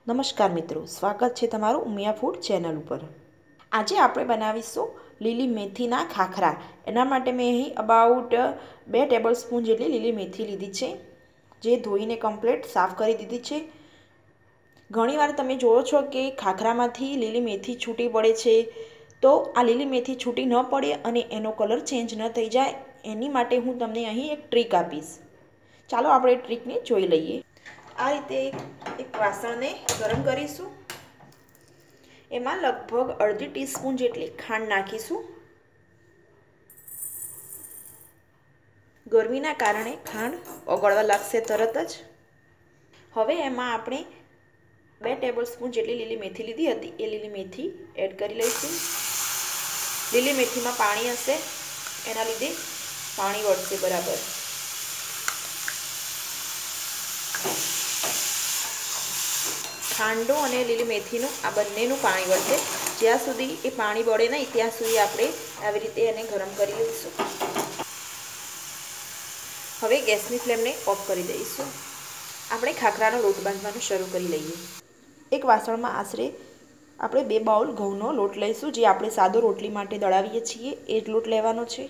નમસ્કાર મિત્રો, સ્વાગત છે તમારું ઉમિયા ફૂડ ચેનલ ઉપર। આજે આપણે બનાવીશું લીલી મેથીના ખાખરા। એના માટે મેં અહીં અબાઉટ 2 ટેબલસ્પૂન જેટલી લીલી મેથી લીધી છે, જે ધોઈને કમ્પ્લીટ સાફ કરી દીધી છે। ઘણીવાર તમે જોવો છો કે ખાખરામાંથી લીલી મેથી છૂટી પડે છે, તો આ લીલી મેથી છૂટી ન પડે અને એનો કલર ચેન્જ ન થઈ જાય, એની માટે હું તમને અહીં એક ટ્રીક આપીશ। ચાલો આપણે ટ્રીકને જોઈ લઈએ। આ રીતે એક વાસણને ગરમ કરીશું। એમાં લગભગ અડધી ટીસ્પૂન જેટલી ખાંડ નાખીશું। ગરમીના કારણે ખાંડ ઓગળવા લાગશે તરત જ। હવે એમાં આપણે 2 ટેબલસ્પૂન જેટલી લીલી મેથી લીધી હતી, એ લીલી મેથી એડ કરી લઈશું। લીલી મેથીમાં પાણી હશે, એના લીધે પાણી વળશે બરાબર। ખાંડનું અને લીલી મેથીનું આ બંનેનું પાણી વળશે। જ્યાં સુધી એ પાણી બળે નહીં ત્યાં સુધી આપણે આવી રીતે એને ગરમ કરી લઈશું। હવે ગેસની ફ્લેમને ઓફ કરી દઈશું। આપણે ખાખરાનો લોટ બાંધવાનું શરૂ કરી લઈએ। એક વાસણમાં આશરે આપણે 2 બાઉલ ઘઉંનો લોટ લઈશું, જે આપણે સાદો રોટલી માટે દળાવીએ છીએ એ જ લોટ લેવાનો છે।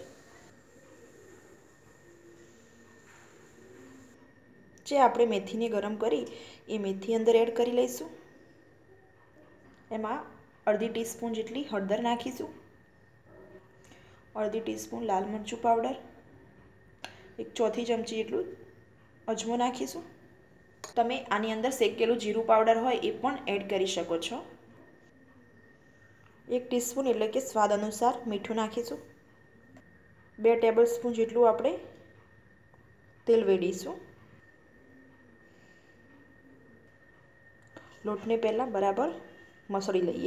જે આપણે મેથીને ગરમ કરી એ મેથી અંદર એડ કરી લઈશું। એમાં અડધી ટીસ્પૂન જેટલી હળદર નાખીશું, અડધી ટીસ્પૂન લાલ મરચું પાવડર, 1/4 ચમચી જેટલું અજમો નાખીશું। તમે આની અંદર શેકેલું જીરું પાવડર હોય એ પણ એડ કરી શકો છો। 1 ટીસ્પૂન એટલે કે સ્વાદ અનુસાર મીઠું નાખીશું। 2 ટેબલસ્પૂન જેટલું આપણે તેલ વેડીશું। લોટને પહેલાં બરાબર મસળી લઈએ।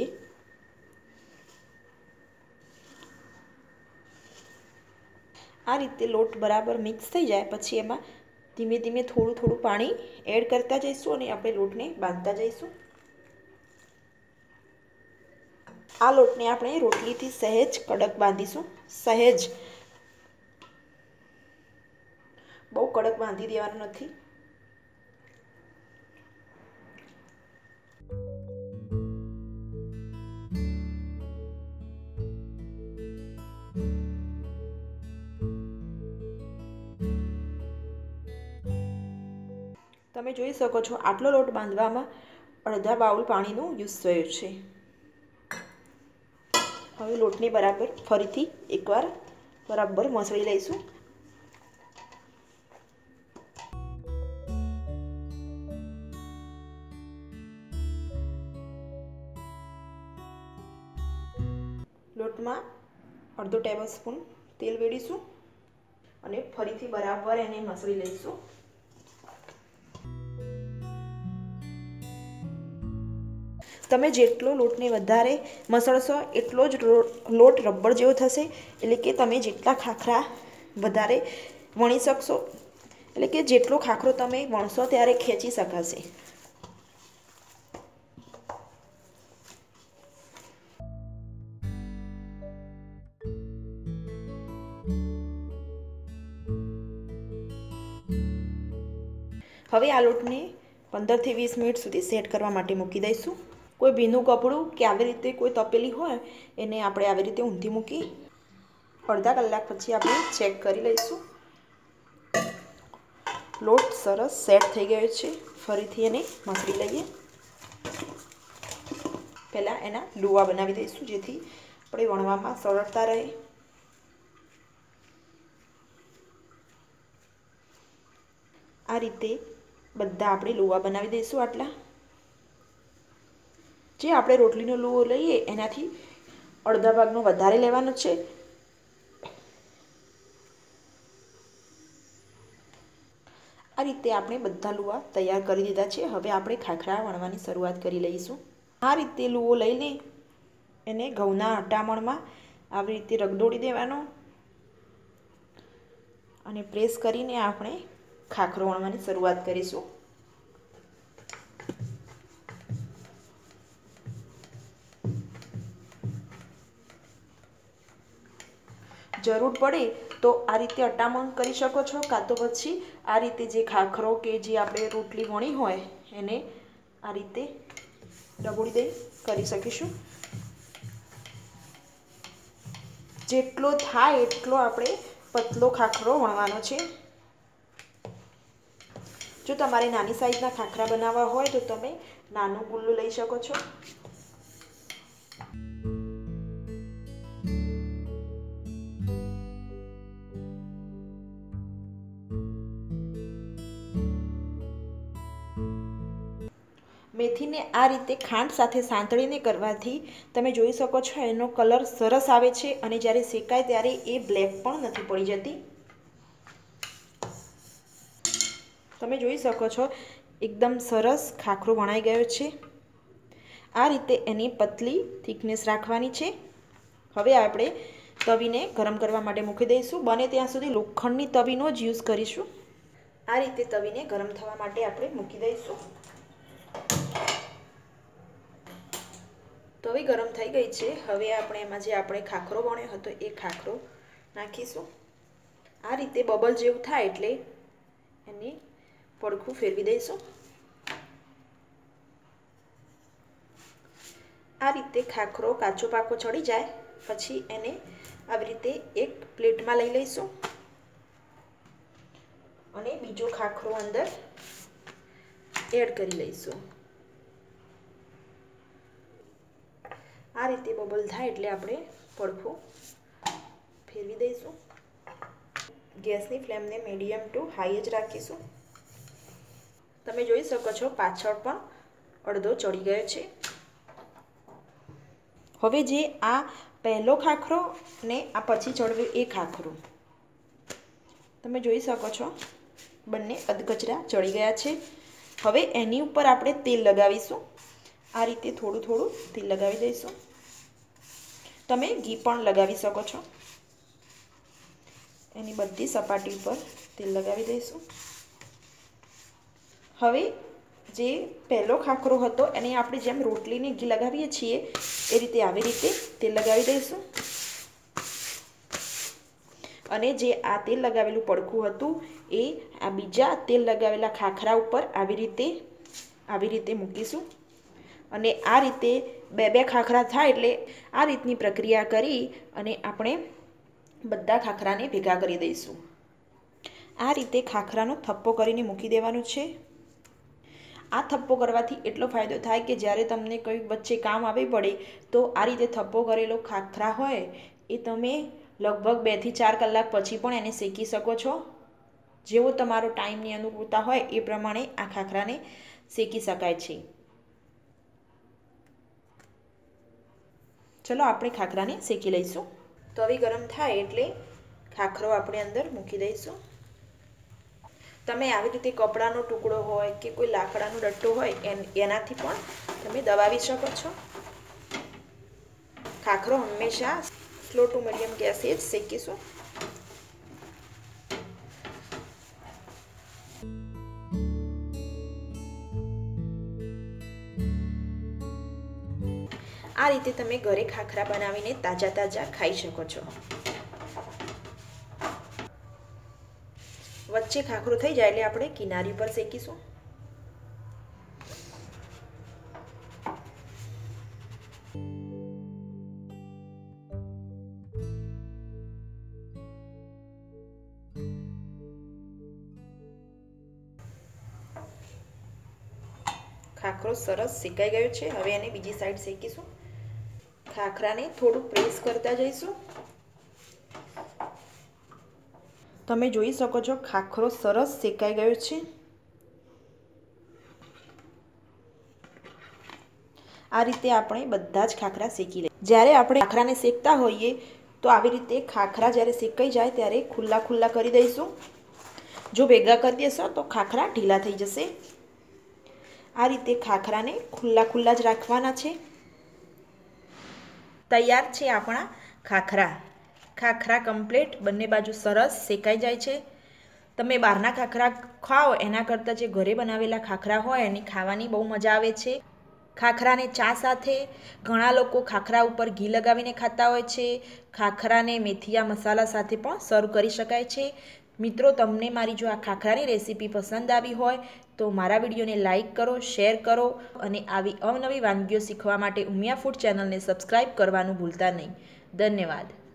આ રીતે લોટ બરાબર મિક્સ થઈ જાય પછી એમાં ધીમે ધીમે થોડું થોડું પાણી એડ કરતા જઈશું અને આપણે લોટને બાંધતા જઈશું। આ લોટને આપણે રોટલીથી સહેજ કડક બાંધીશું, સહેજ, બહુ કડક બાંધી દેવાનું નથી। તમે જોઈ શકો છો આટલો લોટ બાંધવામાં અડધા બાઉલ પાણીનો યુઝ થયો છે। હવે લોટને બરાબર ફરીથી એકવાર બરાબર મસળી લઈશું। લોટમાં અડધો ટેબલસ્પૂન તેલ વેડીશું અને ફરીથી બરાબર એને મસળી લઈશું। તમે જેટલો લોટને વધારે મસળશો એટલો જ લોટ રબર જેવો થશે, એટલે કે તમે જેટલા ખાખરા વધારે વણી શકશો, એટલે કે જેટલો ખાખરો તમે વણશો ત્યારે ખેંચી શકાશે। હવે આ લોટને 15 થી 20 મિનિટ સુધી સેટ કરવા માટે મૂકી દઈશું। કોઈ ભીનું કપડું કે આવી રીતે કોઈ તપેલી હોય એને આપણે આવી રીતે ઊંધી મૂકી અડધા કલાક પછી આપણે ચેક કરી લઈશું। લોટ સરસ સેટ થઈ ગયો છે। ફરીથી એને મસળી લઈએ। પહેલાં એના લુવા બનાવી દઈશું જેથી આપણે વણવામાં સરળતા રહે। આ રીતે બધા આપણે લુવા બનાવી દઈશું આટલા। જે આપણે રોટલીનો લુવો લઈએ એનાથી અડધા ભાગનો વધારે લેવાનો છે। આ રીતે આપણે બધા લુવા તૈયાર કરી દીધા છે। હવે આપણે ખાખરા વણવાની શરૂઆત કરી લઈશું। આ રીતે લુવો લઈને એને ઘઉંના આટામણમાં આવી રીતે રગદોળી દેવાનો અને પ્રેસ કરીને આપણે ખાખરો વણવાની શરૂઆત કરીશું। જરૂર પડે તો આ રીતે અટામણ કરી શકો છો, કાં તો પછી આ રીતે જે ખાખરો કે જે આપણે રોટલી વણી હોય એને આ રીતે ડબોળી દઈ કરી શકીશું. જેટલો થાય એટલો આપણે પતલો ખાખરો વણવાનો છે. જો તમારે નાની સાઈઝના ખાખરા બનાવવા હોય તો તમે નાનું ગુલ્લું લઈ શકો છો. મેથીને આ રીતે ખાંડ સાથે સાંતળીને કરવાથી તમે જોઈ શકો છો એનો કલર સરસ આવે છે અને જ્યારે શેકાય ત્યારે એ બ્લેક પણ નથી પડી જતી. તમે જોઈ શકો છો એકદમ સરસ ખાખરો વણાઈ ગયો છે. આ રીતે એની પતલી થિકનેસ રાખવાની છે. હવે આપણે તવીને ગરમ કરવા માટે મૂકી દઈશું. બને ત્યાં સુધી લોખંડની તવીનો જ યુઝ કરીશું. આ રીતે તવીને ગરમ થવા માટે આપણે મૂકી દઈશું. તવી ગરમ થઈ ગઈ છે. હવે આપણે એમાં જે આપણે ખાખરો વણ્યો હતો એ ખાખરો નાખીશું. આ રીતે બબલ જેવું થાય એટલે એને પડખું ફેરવી દઈશું. આ રીતે ખાખરો કાચો પાકો ચડી જાય પછી એને આવી રીતે એક પ્લેટમાં લઈ લઈશું અને બીજો ખાખરો અંદર એડ કરી લઈશું. આ રીતે બબલ થાય એટલે આપણે પડખું ફેરવી દઈશું. ગેસની ફ્લેમને મીડિયમ ટુ હાઈ જ રાખીશું. તમે જોઈ શકો છો પાછળ પણ અડધો ચડી ગયો છે. હવે જે આ પહેલો ખાખરો ને આ પછી ચડ્યો એ ખાખરો તમે જોઈ શકો છો બંને અધકચરા ચડી ગયા છે. હવે એની ઉપર આપણે તેલ લગાવીશું. આ રીતે થોડું થોડું તેલ લગાવી દઈશું. તમે ઘી પણ લગાવી શકો છો. એની બધી સપાટી ઉપર તેલ લગાવી દઈશું. હવે જે પહેલો ખાખરો હતો એને આપણે જેમ રોટલીને ઘી લગાવીએ છીએ એ રીતે આવી રીતે તેલ લગાવી દઈશું અને જે આ તેલ લગાવેલું પડખું હતું એ આ બીજા તેલ લગાવેલા ખાખરા ઉપર આવી રીતે મૂકીશું અને આ રીતે બે ખાખરા થાય એટલે આ રીતની પ્રક્રિયા કરી અને આપણે બધા ખાખરાને ભેગા કરી દઈશું. આ રીતે ખાખરાનો થપ્પો કરીને મૂકી દેવાનું છે. આ થપ્પો કરવાથી એટલો ફાયદો થાય કે જ્યારે તમને કોઈ વચ્ચે કામ આવી પડે તો આ રીતે થપ્પો કરેલો ખાખરા હોય એ તમે લગભગ 2 થી 4 કલાક પછી પણ એને શેકી શકો છો. જેવો તમારો ટાઈમની અનુકૂળતા હોય એ પ્રમાણે આ ખાખરાને શેકી શકાય છે. ચલો આપણે ખાખરાને શેકી લઈશું. તવી ગરમ થાય એટલે ખાખરો આપણે અંદર મૂકી દઈશું. તમે આવી રીતે કપડાનો ટુકડો હોય કે કોઈ લાકડાનો ડટ્ટો હોય એનાથી પણ તમે દબાવી શકો છો. ખાખરો હંમેશા સ્લો ટુ મીડિયમ ગેસે જ શેકીશું. આ રીતે તમે ઘરે ખાખરા બનાવીને તાજા ખાઈ શકો છો. વચ્ચે ખાખરો થઈ જાય એટલે આપણે કિનારી પર શેકીશું. ખાખરો સરસ શેકાઈ ગયો છે. હવે એને બીજી સાઈડ શેકીશું. ખાખરાને થોડું પ્રેસ કરતા જઈશું. તમે જોઈ શકો છો ખાખરો સરસ શેકાઈ ગયો છે. આ રીતે આપણે બધા જ ખાખરા શેકી લઈએ. જ્યારે આપણે ખાખરાને શેકતા હોઈએ તો આવી રીતે ખાખરા જ્યારે શેકાઈ જાય ત્યારે ખુલ્લા કરી દઈશું. જો ભેગા કરી દેશો તો ખાખરા ઢીલા થઈ જશે. આ રીતે ખાખરાને ખુલ્લા જ રાખવાના છે. તૈયાર છે આપણા ખાખરા. ખાખરા કમ્પ્લીટ બંને બાજુ સરસ શેકાઈ જાય છે. તમે બહારના ખાખરા ખાઓ એના કરતાં જે ઘરે બનાવેલા ખાખરા હોય એની ખાવાની બહુ મજા આવે છે. ખાખરાને ચા સાથે ઘણા લોકો ખાખરા ઉપર ઘી લગાવીને ખાતા હોય છે. ખાખરાને મેથીયા મસાલા સાથે પણ સર્વ કરી શકાય છે. મિત્રો, તમને મારી જો આ ખાખરાની રેસીપી પસંદ આવી હોય તો મારા વિડીયોને લાઇક કરો, શેર કરો અને આવી અવનવી વાનગીઓ શીખવા માટે ઉમિયા ફૂડ ચેનલને સબસ્ક્રાઈબ કરવાનું ભૂલતા નહીં. ધન્યવાદ.